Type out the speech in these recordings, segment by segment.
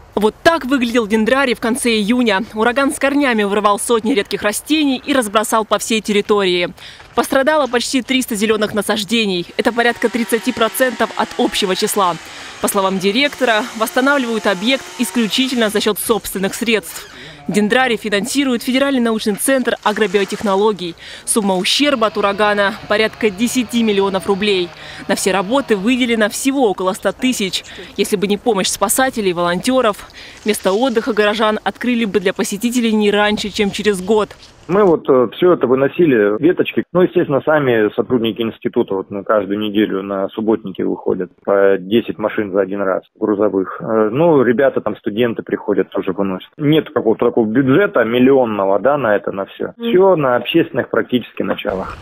Вот так выглядел дендрарий в конце июня. Ураган с корнями вырвал сотни редких растений и разбросал по всей территории. Пострадало почти 300 зеленых насаждений. Это порядка 30% от общего числа. По словам директора, восстанавливают объект исключительно за счет собственных средств. Дендрарий финансирует Федеральный научный центр агробиотехнологий. Сумма ущерба от урагана – порядка 10 миллионов рублей. На все работы выделено всего около 100 тысяч. Если бы не помощь спасателей и волонтеров, место отдыха горожан открыли бы для посетителей не раньше, чем через год. Мы все это выносили, веточки. Естественно, сами сотрудники института каждую неделю на субботники выходят. По 10 машин за один раз грузовых. Ребята студенты приходят, тоже выносят. Нет какого-то такого бюджета миллионного, на это, на все. Все на общественных практически началах.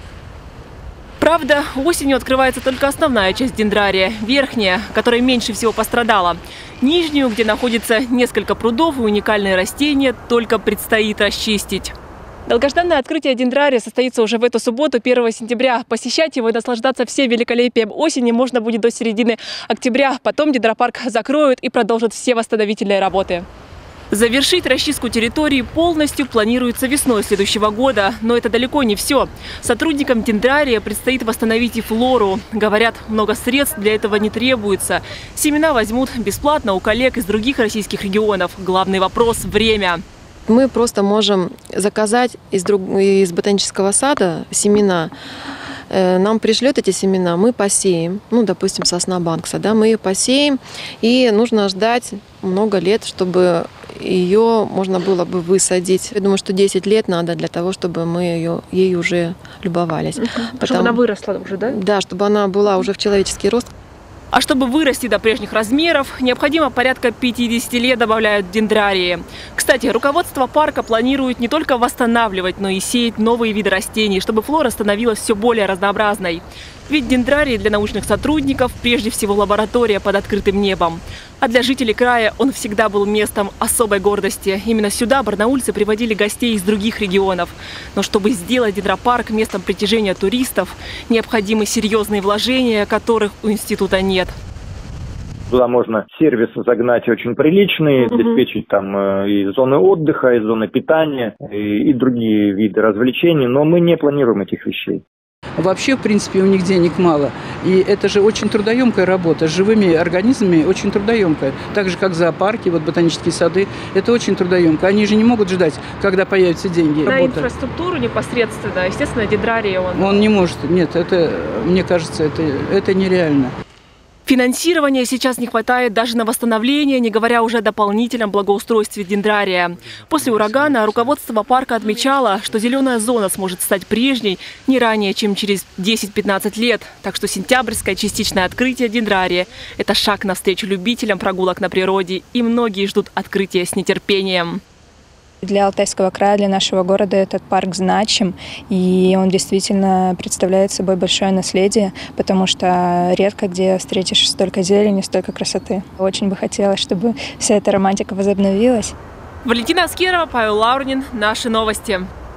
Правда, осенью открывается только основная часть дендрария, верхняя, которая меньше всего пострадала. Нижнюю, где находится несколько прудов и уникальные растения, только предстоит расчистить. Долгожданное открытие дендрария состоится уже в эту субботу, 1 сентября. Посещать его и наслаждаться всем великолепием осени можно будет до середины октября. Потом дендропарк закроют и продолжат все восстановительные работы. Завершить расчистку территории полностью планируется весной следующего года. Но это далеко не все. Сотрудникам дендрария предстоит восстановить и флору. Говорят, много средств для этого не требуется. Семена возьмут бесплатно у коллег из других российских регионов. Главный вопрос – время. Мы просто можем заказать из ботанического сада семена. Нам пришлют эти семена, мы посеем. Допустим, сосна Банкса, мы ее посеем. И нужно ждать много лет, чтобы ее можно было бы высадить. Я думаю, что 10 лет надо для того, чтобы мы ей уже любовались. Чтобы она выросла уже, да? Да, чтобы она была уже в человеческий рост. А чтобы вырасти до прежних размеров, необходимо порядка 50 лет, добавляют дендрарии. Кстати, руководство парка планирует не только восстанавливать, но и сеять новые виды растений, чтобы флора становилась все более разнообразной. Ведь дендрарий для научных сотрудников прежде всего лаборатория под открытым небом. А для жителей края он всегда был местом особой гордости. Именно сюда барнаульцы приводили гостей из других регионов. Но чтобы сделать дендропарк местом притяжения туристов, необходимы серьезные вложения, которых у института нет. Туда можно сервисы загнать очень приличные, обеспечить и зоны отдыха, и зоны питания, и другие виды развлечений. Но мы не планируем этих вещей. Вообще, в принципе, у них денег мало. И это же очень трудоемкая работа. С живыми организмами очень трудоемкая. Так же, как зоопарки, ботанические сады. Это очень трудоемко. Они же не могут ждать, когда появятся деньги. На инфраструктуру непосредственно, естественно, дендрарий он не может. Нет, мне кажется, это нереально. Финансирования сейчас не хватает даже на восстановление, не говоря уже о дополнительном благоустройстве дендрария. После урагана руководство парка отмечало, что зеленая зона сможет стать прежней не ранее, чем через 10-15 лет. Так что сентябрьское частичное открытие дендрария – это шаг навстречу любителям прогулок на природе, и многие ждут открытия с нетерпением. Для Алтайского края, для нашего города этот парк значим, и он действительно представляет собой большое наследие, потому что редко где встретишь столько зелени, столько красоты. Очень бы хотелось, чтобы вся эта романтика возобновилась. Валентина Аскерова, Павел Лаурнин. Наши новости.